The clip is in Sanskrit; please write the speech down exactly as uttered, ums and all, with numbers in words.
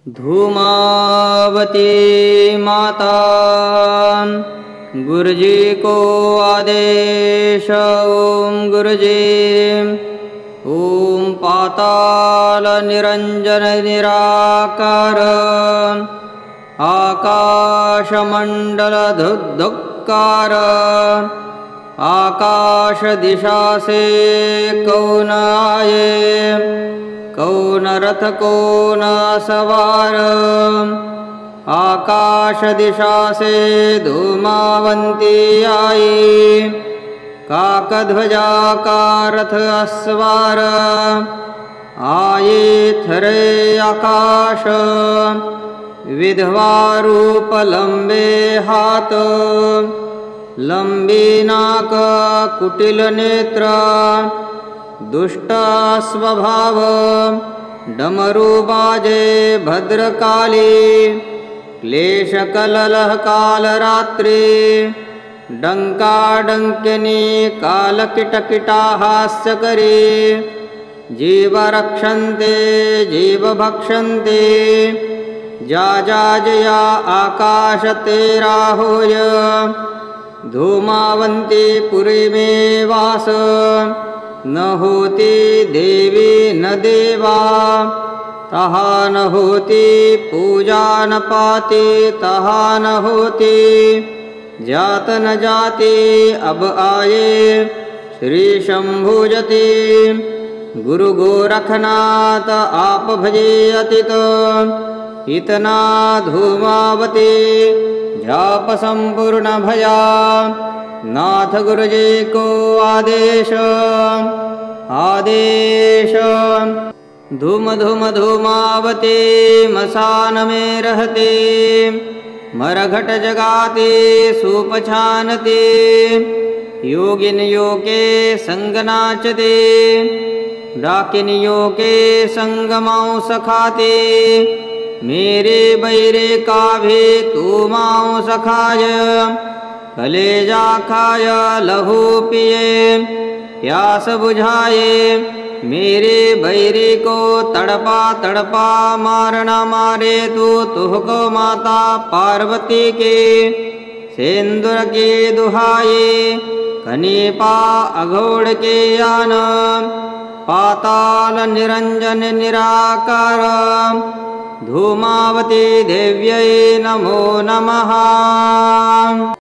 धूमावती माता गुरुजी को आदेश। ओम गुरुजी। ओम पाताल निरंजन निराकार आकाशमंडल धुद्धुक्कार आकाश दिशा से कौन आए कौन रथ कौन सवार। आकाश दिशा से धूमावंती आई काकध्वजा का रथ अस्वार। आए थरे आकाश विधवा रूप लंबे हाथ लंबी नाक कुटिल नेत्र दुष्ट स्वभाव डमरू बाजे भद्रकाली क्लेश कललह काल रात्रि डंका डंकिनी काल किटकिटा हास्य करी। जीव रक्षन्ते जीव भक्षन्ते जा जा जया आकाश तेरा होय। धूमावंती पुरी में वास न होती देवी न देवा तहा न होती पूजा न पाती तहा न होती जात न जाती अब आए श्री शंभुजती। गुरु गोरखनाथ आप भजे अतित इतना धूमावती जाप संपूर्ण भया। नाथ गुरुजी को आदेश आदेश। धूम धूम धूमावती मसान में रहते मरघट जगाते सूप छानते योगिनियों के संग नाचते डाकिनियों के संग मांस खाते। मेरे बैरे का भी तू मांस खाय कलेजा खाय लहू पिए प्यास बुझाए। मेरे बैरी को तड़पा तड़पा मारना मारे तू तुहको माता पार्वती के सेंदुर के दुहाई। कनीपा अघोड़ के यान पाताल निरंजन निराकार धूमावती देव्यै नमो नमः।